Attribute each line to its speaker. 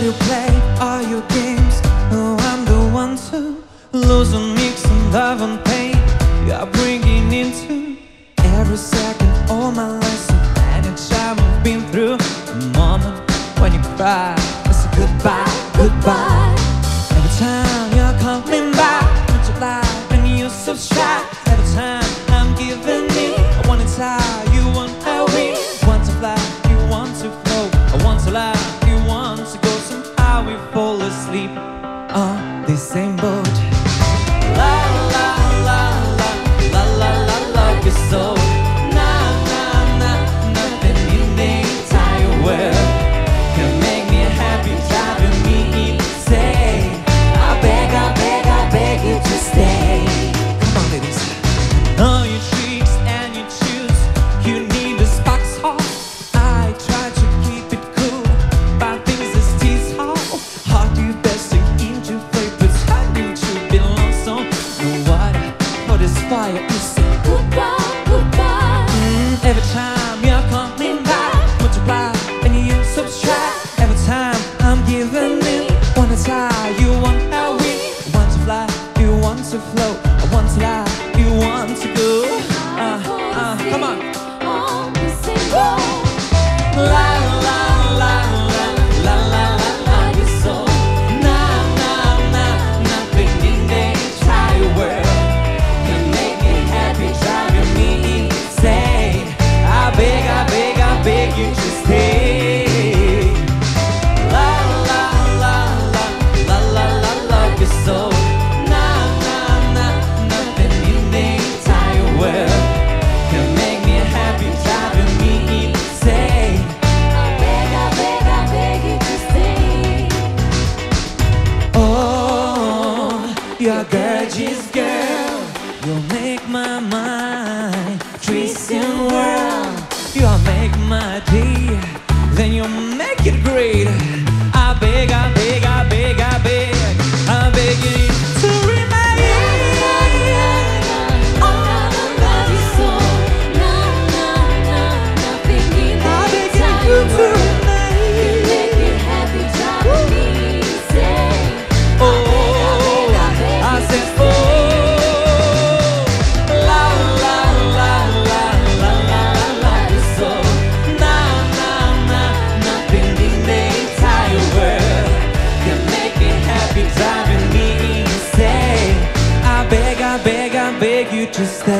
Speaker 1: you play all your games? Oh, I'm the one to lose and mix and love and pain. You're bringing into every second all my life. Any time I've been through a moment when you cry, it's a goodbye, goodbye. Every time you're coming back into life and you're so shy. Every time I'm giving in, I wanna tie you want to win. Want to fly, you want to float. I want to laugh, you want to go. Somehow we fall asleep on the same boat. La la la la la la la la, you're so na na na. Nothing in the entire world can make me happy, driving me insane. I beg you to stay. Come on, ladies. All your tricks and your choose, you need the sparks off. I try to keep it cool, but things is tease off. How do you best sink into play, pretending to be lonesome? No water for this fire, you say goodbye, goodbye. Every time you're coming back, multiply and you subtract. Every time I'm giving in, wanna tie, you want to win. Want to fly, you want to float. I want to lie, you want to go. Come on. La la la la la la la la, you're so na na na. Nothing in the entire world can make me happy, driving me insane. I beg you to stay. La la la la la la la la, you're so na na na. Nothing in the entire world can make me happy, driving me insane.
Speaker 2: I beg you to stay.
Speaker 1: Oh, you're a gorgeous girl. You'll make my mind twist and whirl. You'll make my day, then you'll make it great. I beg you to remain.
Speaker 2: I love you so. Na na na. Nothing in the entire world can make me happy, driving me insane.
Speaker 1: I said, oh, la la la la la la la la, you're so na na na. Nothing in the entire world can make me happy, driving me insane. I beg you to stay.